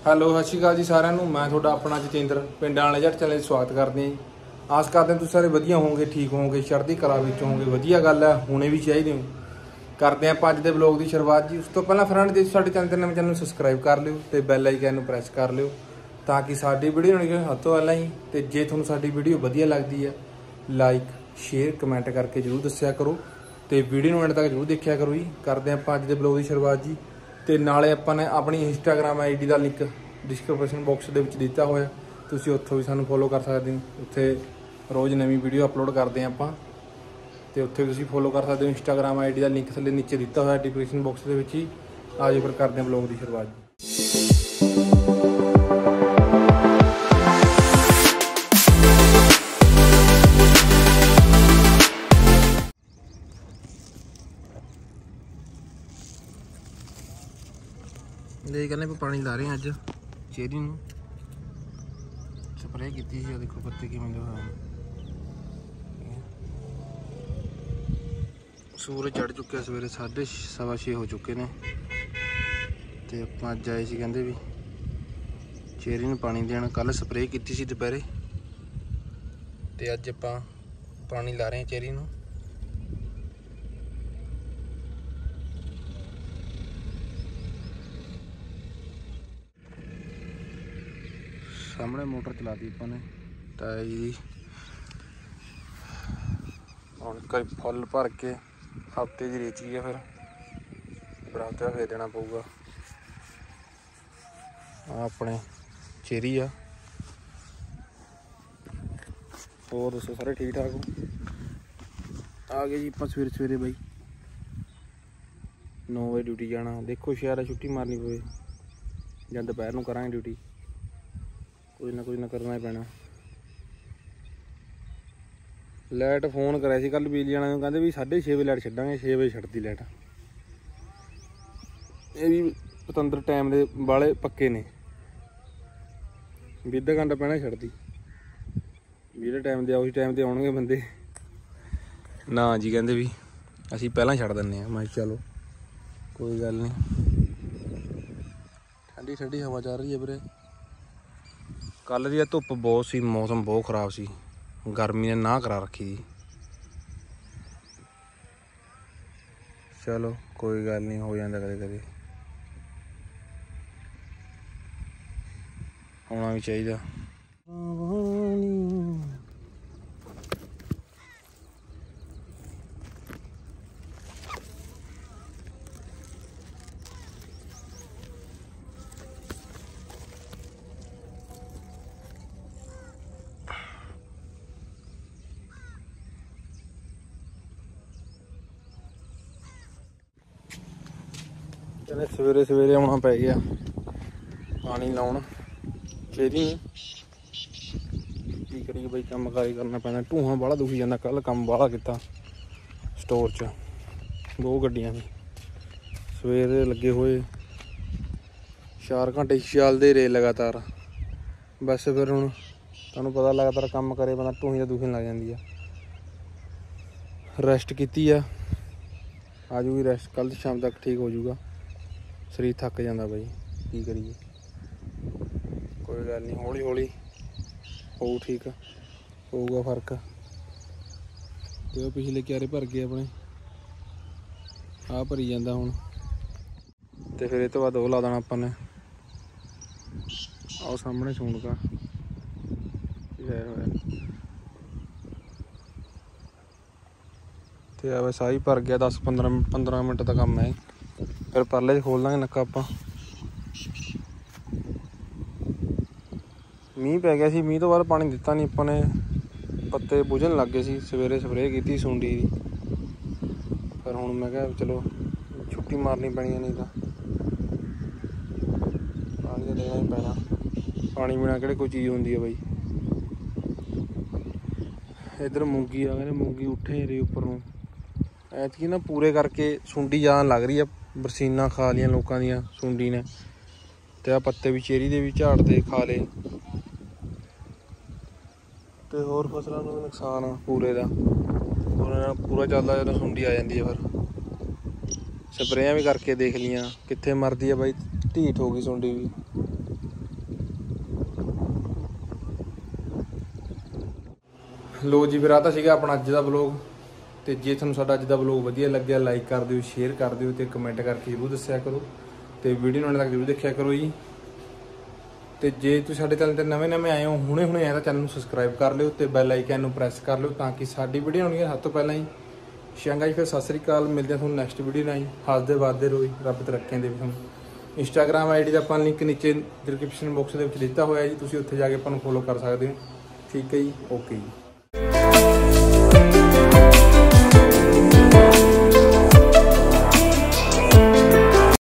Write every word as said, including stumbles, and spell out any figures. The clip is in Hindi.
ਹੈਲੋ ਸਤਿ ਸ਼੍ਰੀ ਅਕਾਲ ਜੀ ਸਾਰਿਆਂ ਨੂੰ। मैं ਤੁਹਾਡਾ ਆਪਣਾ ਜਤਿੰਦਰ ਪਿੰਡਾਂ ਵਾਲੇ ਜੱਟ ਚੈਨਲ 'ਚ ਸਵਾਗਤ ਕਰਦੇ ਹਾਂ ਜੀ। ਆਸ ਕਰਦੇ ਹਾਂ ਤੁਸੀਂ ਸਾਰੇ ਵਧੀਆ ਹੋਵੋਗੇ, ਠੀਕ ਹੋਵੋਗੇ, ਚੜ੍ਹਦੀ ਕਲਾ ਵਿੱਚ ਹੋਵੋਗੇ। ਵਧੀਆ ਗੱਲ ਹੈ, ਹੋਣੇ ਵੀ ਚਾਹੀਦੇ ਹੋ। ਕਰਦੇ ਆਪਾਂ ਅੱਜ ਦੇ ਵਲੋਗ ਦੀ ਸ਼ੁਰੂਆਤ ਜੀ। ਉਸ ਤੋਂ ਪਹਿਲਾਂ ਫਰੈਂਡ ਜੇ ਸਾਡੇ ਚੈਨਲ ਤੇ ਨਵੇਂ ਚੈਨਲ ਨੂੰ ਸਬਸਕ੍ਰਾਈਬ ਕਰ ਲਿਓ ਤੇ ਬੈਲ ਆਈਕਨ ਨੂੰ ਪ੍ਰੈਸ ਕਰ ਲਿਓ ਤਾਂ ਕਿ ਸਾਡੀ ਵੀਡੀਓ ਹੋਣੀ ਸਭ ਤੋਂ ਪਹਿਲਾਂ ਹੀ। ਤੇ ਜੇ ਤੁਹਾਨੂੰ ਸਾਡੀ ਵੀਡੀਓ ਵਧੀਆ ਲੱਗਦੀ ਹੈ ਲਾਈਕ ਸ਼ੇਅਰ ਕਮੈਂਟ ਕਰਕੇ ਜ਼ਰੂਰ ਦੱਸਿਆ ਕਰੋ ਤੇ ਵੀਡੀਓ ਨੂੰ ਐਂਡ ਤੱਕ ਜ਼ਰੂਰ ਦੇਖਿਆ ਕਰੋ ਜੀ। ਕਰਦੇ ਆਪਾਂ ਅੱਜ ਦੇ ਵਲੋਗ ਦੀ ਸ਼ੁਰੂਆਤ ਜੀ। ਤੇ ਨਾਲੇ ਆਪਾਂ ਨੇ ਆਪਣੀ ਇੰਸਟਾਗ੍ਰਾਮ आई डी ਦਾ ਲਿੰਕ डिस्क्रिप्शन बॉक्स ਦੇ ਵਿੱਚ ਦਿੱਤਾ ਹੋਇਆ, ਤੁਸੀਂ ਉੱਥੋਂ ਵੀ ਸਾਨੂੰ ਫੋਲੋ ਕਰ ਸਕਦੇ ਹੋ। ਉੱਥੇ ਰੋਜ਼ ਨਵੀਂ ਵੀਡੀਓ ਅਪਲੋਡ ਕਰਦੇ ਹਾਂ ਆਪਾਂ ਤੇ ਉੱਥੇ ਵੀ ਤੁਸੀਂ ਫੋਲੋ ਕਰ ਸਕਦੇ ਹੋ। ਇੰਸਟਾਗ੍ਰਾਮ आई डी ਦਾ ਲਿੰਕ ਥੱਲੇ ਨੀਚੇ ਦਿੱਤਾ ਹੋਇਆ ਡਿਸਕ੍ਰਿਪਸ਼ਨ ਬਾਕਸ ਦੇ ਵਿੱਚ ਹੀ। ਆਜੋ ਫਿਰ ਕਰਦੇ ਹਾਂ ਵਲੋਗ ਦੀ ਸ਼ੁਰੂਆਤ। ले कहने पे पानी ला रहे हैं अज चेरी नूं स्प्रे की थी। देखो पत्ते किवें जो सूरज चढ़ चुके सवेरे साढ़े सवा छे हो चुके ने ते आपां अज आए सी कहंदे भी चेरी नूं पानी देण। कल स्प्रे की सी दोपहरे ते अज आपां पानी ला रहे हैं चेरी नूं। सामने मोटर चला दी अपने ताई जी। हम कई फुल भर के हफ्ते की रेची है, फिर बराबर फिर देना पऊगा। अपने चेरी आ और दसो सारे ठीक ठाक हो। आ गए जी आप सवेरे सवेरे बई नौ बजे ड्यूटी जाना। देखो शहर छुट्टी मारनी पवे या दोपहर को करा ड्यूटी, कुछ ना कुछ ना करना ही पैना। लाइट फोन कराया सी कल बिजली वाले कहते भी साढ़े छे बजे लाइट छड्डांगे, छे बजे छड्डती लाइट। ये भी पतंदर टाइम दे वाले पक्के ने भी अद्धा घंटा पैना छड्डती। जेह्ड़े टाइम दे उस टाइम ते आउणगे बंदे ना जी, कहते भी असीं पहलां छड्ड दिंदे आं। मैं चलो कोई गल नहीं। ठंडी ठंडी हवा चल रही है ਵੀਰੇ। कल दी धुप्प बहुत सी, मौसम बहुत खराब सी, गर्मी ने ना करा रखी थी। चलो कोई गल नहीं, हो जाता कदे कदे, होना भी चाहिए। कहने सवेरे सवेरे आना पै गया पानी लाउण चेरी। की करिए बई, कम कारी करना पैना। ढूंहा बड़ा दुखी जाता। कल कम बड़ा किया स्टोर च, दो गड्डियां ने सवेरे लगे हुए चार घंटे चलते रहे लगातार। बस फिर हुण तुहानूं पता लगातार काम करे बंदा ढूंही तो दुखी लग जाती है। रैसट की आ जूगी रैसट, कल शाम तक ठीक हो जूगा। शरीर थक जाता बई, की करिए कोई गल नहीं, हौली हौली हो ठीक होगा फर्क। तो पिछले क्यारे भर गए अपने, आ भरी जाता हुण। तो फिर इस तो बाद वो ला देना अपन ने। आओ सामने सूणका तो साही भर गया। दस पंद्रह पंद्रह मिनट का काम है। फिर परले खोल देंगे नक्का आपां। मीह पै गया सी, मीह तो बाद पानी दिता नहीं आपां ने। पत्ते बुझन लग गए सी, सवेरे स्प्रे की सुंडी दी। फिर हुण मैं कहा चलो छुट्टी मारनी पैनी, नहीं तो पानी तो देना ही पैना। पानी बिना किहड़ी कोई चीज़ होंदी है बई। इधर मूंगी आ गए, मूंगी उठे रही उपर नूं। ऐतकी ना पूरे करके सुंडी जान लग रही है। बरसीना खा लिया लोगों दियां सुंडी ने, ते आ पत्ते भी चेरी दे भी झाड़ते खा ले, ते होर फसलों को नुकसान आ पूरे का पूरा चलता जो सुंडी आ जाती है। फिर स्प्रेयां भी करके देख लिया, कित्थे मरदी है बई, ढीठ हो गई सुंडी भी। ਲੋ ਜੀ ਫਿਰ ਆ ਤਾਂ ਸੀਗਾ ਆਪਣਾ ਅੱਜ ਦਾ ਬਲੌਗ। ਤੇ ਜੇ ਤੁਹਾਨੂੰ ਸਾਡਾ ਅੱਜ ਦਾ ਬਲੌਗ ਵਧੀਆ ਲੱਗਿਆ ਲਾਈਕ ਕਰ ਦਿਓ, ਸ਼ੇਅਰ ਕਰ ਦਿਓ ਤੇ ਕਮੈਂਟ ਕਰਕੇ ਜ਼ਰੂਰ ਦੱਸਿਆ ਕਰੋ ਤੇ ਵੀਡੀਓ ਨੂੰ ਅੰਤ ਤੱਕ ਜ਼ਰੂਰ ਦੇਖਿਆ ਕਰੋ ਜੀ। ਤੇ ਜੇ ਤੁਸੀਂ ਸਾਡੇ ਚੈਨਲ ਤੇ ਨਵੇਂ ਨਵੇਂ ਆਏ ਹੋ, ਹੁਣੇ ਹੁਣੇ ਆਏ ਤਾਂ ਚੈਨਲ ਨੂੰ ਸਬਸਕ੍ਰਾਈਬ ਕਰ ਲਿਓ ਤੇ ਬੈਲ ਆਈਕਨ ਨੂੰ ਪ੍ਰੈਸ ਕਰ ਲਿਓ ਤਾਂ ਕਿ ਸਾਡੀ ਵੀਡੀਓ ਆਉਣੀ ਹੈ ਸਭ ਤੋਂ ਪਹਿਲਾਂ ਹੀ। ਚੰਗਾ ਜੀ, ਫਿਰ ਸਤਿ ਸ੍ਰੀ ਅਕਾਲ, ਮਿਲਦੇ ਹਾਂ ਤੁਹਾਨੂੰ ਨੈਕਸਟ ਵੀਡੀਓ ਨਾਲ। ਹੱਸਦੇ ਵੱਧਦੇ ਰਹੋ, ਰੱਬ ਤਰੱਕੀਆਂ ਦੇਵੇ ਤੁਹਾਨੂੰ। ਇੰਸਟਾਗ੍ਰਾਮ ਆਈ ਡੀ ਦਾ ਆਪਾਂ ਲਿੰਕ ਨੀਚੇ ਡਿਸਕ੍ਰਿਪਸ਼ਨ ਬਾਕਸ ਦੇ ਵਿੱਚ ਦਿੱਤਾ ਹੋਇਆ ਜੀ, ਤੁਸੀਂ ਉੱਥੇ ਜਾ ਕੇ ਆਪਾਂ ਨੂੰ ਫੋਲੋ ਕਰ ਸਕਦੇ ਹੋ। ਠੀਕ ਹੈ ਜੀ, ਓਕੇ ਜੀ।